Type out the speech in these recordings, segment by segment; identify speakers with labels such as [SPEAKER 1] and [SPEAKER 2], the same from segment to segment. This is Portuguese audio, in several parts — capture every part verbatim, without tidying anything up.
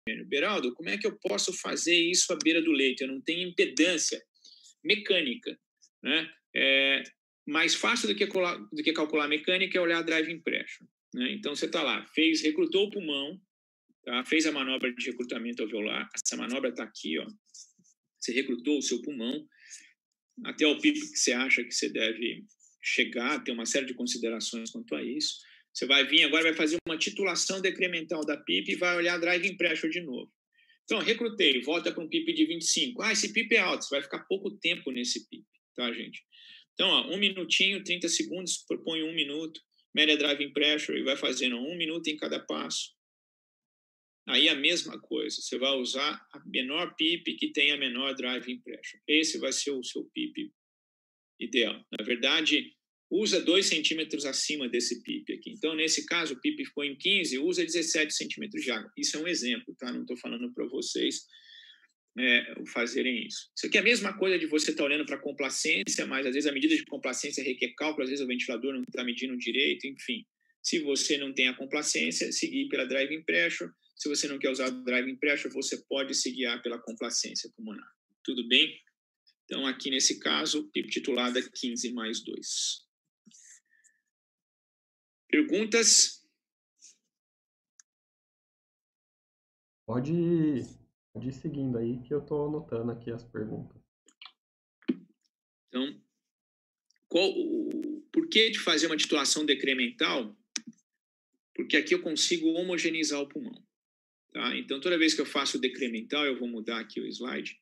[SPEAKER 1] Beraldo, como é que eu posso fazer isso à beira do leito? Eu não tenho impedância mecânica, né? É, mais fácil do que, colar, do que calcular mecânica é olhar a driving pressure, né? Então, você está lá, fez, recrutou o pulmão, tá? Fez a manobra de recrutamento alveolar, essa manobra está aqui, ó. Você recrutou o seu pulmão, até o P I P que você acha que você deve chegar, tem uma série de considerações quanto a isso. Você vai vir agora, vai fazer uma titulação decremental da P I P e vai olhar a driving pressure de novo. Então, recrutei, volta para um P I P de vinte e cinco. Ah, esse P I P é alto, você vai ficar pouco tempo nesse P I P, tá, gente? Então, ó, um minutinho, trinta segundos, propõe um minuto, média driving pressure, e vai fazendo um minuto em cada passo. Aí a mesma coisa, você vai usar a menor P I P que tem a menor driving pressure. Esse vai ser o seu P I P ideal. Na verdade, usa dois centímetros acima desse P I P aqui. Então, nesse caso, o P I P ficou em quinze, usa dezessete centímetros de água. Isso é um exemplo, tá? Não estou falando para vocês é, fazerem isso. Isso aqui é a mesma coisa de você estar tá olhando para a complacência, mas às vezes a medida de complacência requer cálculo, às vezes o ventilador não está medindo direito, enfim. Se você não tem a complacência, seguir pela driving pressure. Se você não quer usar o driving pressure, você pode se guiar pela complacência pulmonar. Tudo bem? Então, aqui nesse caso, P I P titulada quinze mais dois. Perguntas?
[SPEAKER 2] Pode ir, pode ir seguindo aí, que eu estou anotando aqui as perguntas.
[SPEAKER 1] Então, qual, o porquê de fazer uma titulação decremental? Porque aqui eu consigo homogeneizar o pulmão. Tá? Então, toda vez que eu faço o decremental, eu vou mudar aqui o slide.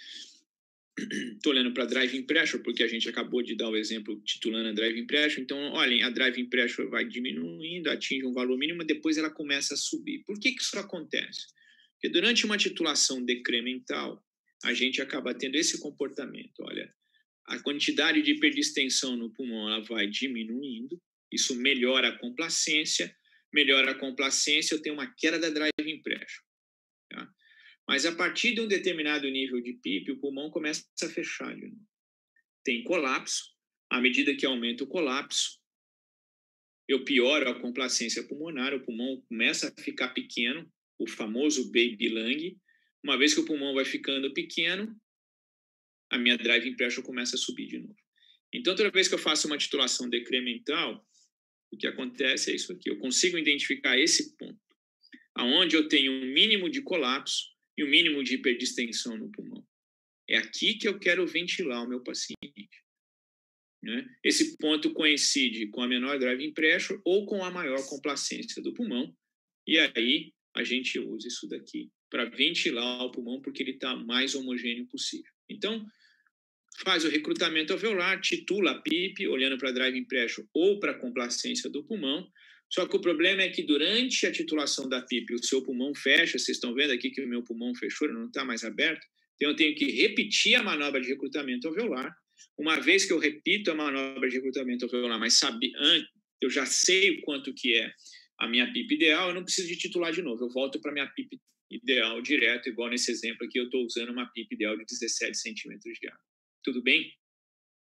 [SPEAKER 1] Estou olhando para a driving pressure, porque a gente acabou de dar o exemplo titulando a driving pressure. Então, olhem, a driving pressure vai diminuindo, atinge um valor mínimo, depois ela começa a subir. Por que, que isso acontece? Porque durante uma titulação decremental, a gente acaba tendo esse comportamento. Olha, a quantidade de hiperdistensão no pulmão ela vai diminuindo, isso melhora a complacência, melhora a complacência, eu tenho uma queda da driving pressure. Tá? Mas a partir de um determinado nível de P I P, o pulmão começa a fechar de novo. Tem colapso, à medida que aumenta o colapso, eu pioro a complacência pulmonar, o pulmão começa a ficar pequeno, o famoso baby lung. Uma vez que o pulmão vai ficando pequeno, a minha driving pressure começa a subir de novo. Então, toda vez que eu faço uma titulação decremental, o que acontece é isso aqui. Eu consigo identificar esse ponto, aonde eu tenho um mínimo de colapso e um mínimo de hiperdistensão no pulmão. É aqui que eu quero ventilar o meu paciente. Né? Esse ponto coincide com a menor driving pressure ou com a maior complacência do pulmão. E aí, a gente usa isso daqui para ventilar o pulmão, porque ele está mais homogêneo possível. Então, faz o recrutamento alveolar, titula a P I P, olhando para a driving pressure ou para a complacência do pulmão. Só que o problema é que durante a titulação da P I P, o seu pulmão fecha. Vocês estão vendo aqui que o meu pulmão fechou, não está mais aberto. Então, eu tenho que repetir a manobra de recrutamento alveolar. Uma vez que eu repito a manobra de recrutamento alveolar, mas sabe, eu já sei o quanto que é a minha P I P ideal, eu não preciso de titular de novo. Eu volto para a minha P I P ideal direto, igual nesse exemplo aqui, eu estou usando uma P I P ideal de dezessete centímetros de água. Tudo bem?